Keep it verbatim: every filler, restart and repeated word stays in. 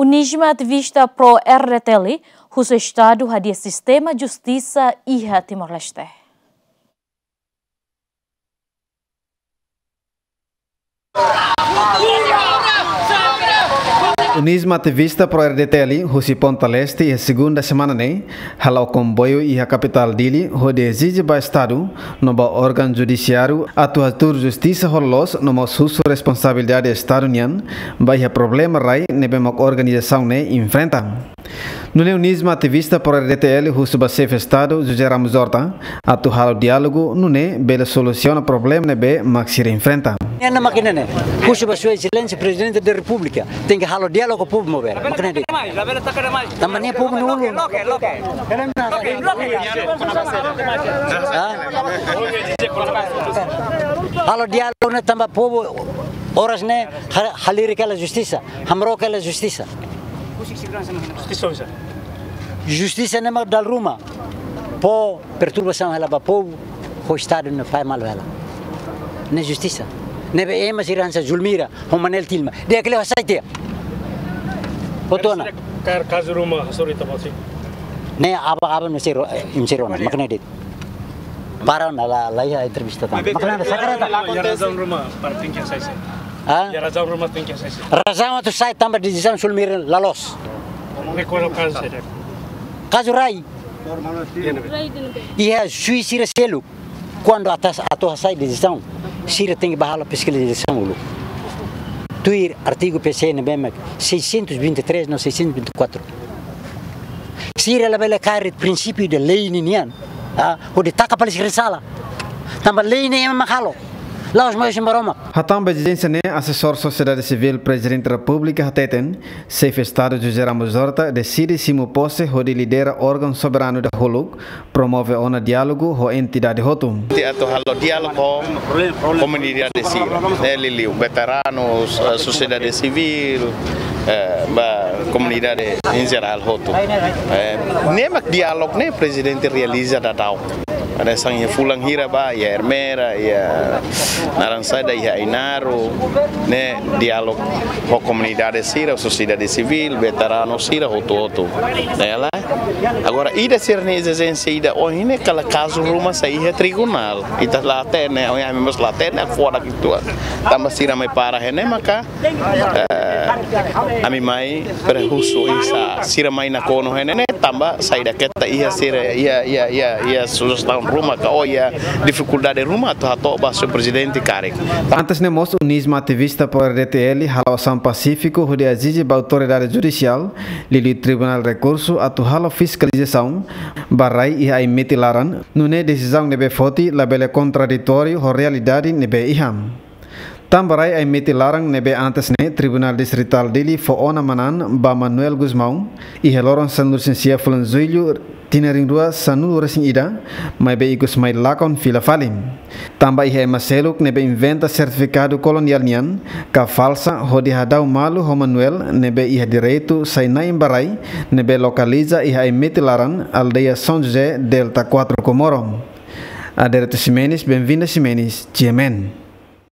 Unisma ativista pro-R D T L, o Estado hadia sistema justiça e Timor-Leste. Unisma ativista pro-R D T L, Husi Ponta Leste, e a segunda semana ne, halau comboio e a capital dele, onde exige para o Estado, no órgão judiciário, atuatur justiça rolos, no susso responsabilidade do Estado nian, vai a problema rai, nebe uma organização ne enfrenta. No Unisma ativista pro-R D T L, Husi Basef Estado, José Ramos Horta, atu halau diálogo, no ne, bela solução a problema nebe, maxir enfrenta. Na máquina né, puxa para sua excelência presidente da República, tem que halar diálogo com o povo mover. Máquina de. Também é povo nulo. Halar diálogo né também povo horas né halir aquela justiça, hamro aquela justiça. Justiça não é da Roma, po perturbação ela para povo, o Estado não faz mal ela. Não é justiça. Nebe é mas irança Julmira, o Manel Tilma. De aquele site. Botona. Car caso Roma, sorry tá assim. Ne aba aba no ser im serona, makna dit. Para na la la ya entrevista tam. Makna da sakarata. Ya razão Roma, para tem que sair. Ah? Ya razão Roma tem que sair. Razão tu sai tamba decisão Julmira la los. Como qual é o caso sério? Caso Rai. E a juíza selo quando atas ato sai decisão. Sira tem que barrar a fiscalização. Tu ir artigo P C N B M seiscentos e vinte e três, não seiscentos e vinte e quatro. Sira ela vai cair o princípio da lei ninian, ah, o de taca para a sala. Também lei nem é macalo. Lá os meus embaroma. Hatam presidência ne assessor sociedade civil presidente da República hateten, Sef Estado José Ramos Horta decide se mo posse onde lidera órgão soberano da Holuk, promove ona diálogo ho entidade hotum. Atau halo diálogo com comunidade civil, né, lili veteranos, sociedade civil, ba comunidade em geral hotum. Nemak diálogo ne presidente realiza da tau. Ada sang ya fulang hira ba ya Hermera ya Naransada ya Inaro ne dialog com comunidade sira, sociedade civil, veteranos sira hoto hoto. Dela. Agora ida ser ne exigência ida oh ini kala caso rumah saya tribunal. Ita laten ne oh members laten ne fora gitu. Tambah sira mai para hene maka ami mai perhusu isa sira mai na kono hene ne tambah saida keta iya sira iya iya iya iya susah rumah ka oh ya dificuldade rumah atau atau bahasa presidente Karek. Antes ne mos Unisma ativista por R D T L halawasan Pacífico onde exige ba autoridade judicial lili tribunal recurso atau halo fiscalização barai e ai metilaran nune decisão nebe foti labele contraditório ho realidade nebe iham. Tambarai ai metilarang nebe antes ne Tribunal Distrital dili fo ona manan ba Manuel Guzmão e heloron san licencia fulan zuilho tinaring dua sanu resing ida mai be ikus mai lakon fila falim. Tamba ihe maseluk nebe inventa certificado colonial nian ka falsa hodi hadau malu ho Manuel nebe ihe direito sai na imbarai nebe localiza ihe ai metilaran aldeia São José Delta quatro Comoro. Aderito Ximenes, bem-vinda Ximenes, Tiemen.